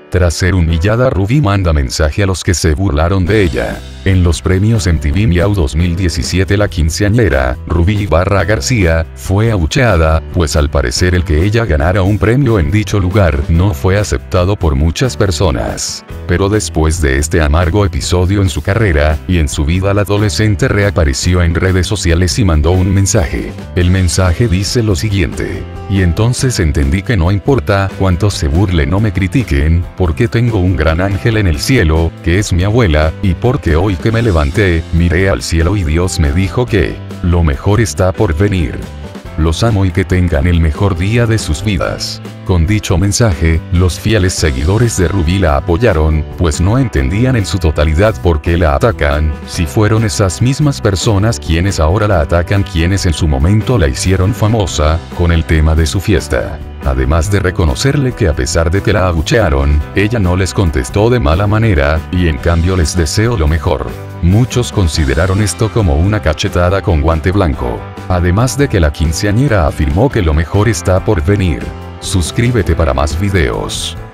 Tras ser humillada, Rubí manda mensaje a los que se burlaron de ella. En los premios MTV Miau 2017, la quinceañera, Rubí Ibarra García, fue abucheada, pues al parecer el que ella ganara un premio en dicho lugar no fue aceptado por muchas personas. Pero después de este amargo episodio en su carrera, y en su vida, la adolescente reapareció en redes sociales y mandó un mensaje. El mensaje dice lo siguiente: y entonces entendí que no importa cuántos se burlen o me critiquen, porque tengo un gran ángel en el cielo, que es mi abuela, y porque hoy que me levanté, miré al cielo y Dios me dijo que lo mejor está por venir. Los amo y que tengan el mejor día de sus vidas. Con dicho mensaje, los fieles seguidores de Rubí la apoyaron, pues no entendían en su totalidad por qué la atacan, si fueron esas mismas personas quienes ahora la atacan quienes en su momento la hicieron famosa, con el tema de su fiesta. Además de reconocerle que a pesar de que la abuchearon, ella no les contestó de mala manera, y en cambio les deseó lo mejor. Muchos consideraron esto como una cachetada con guante blanco. Además de que la quinceañera afirmó que lo mejor está por venir. Suscríbete para más videos.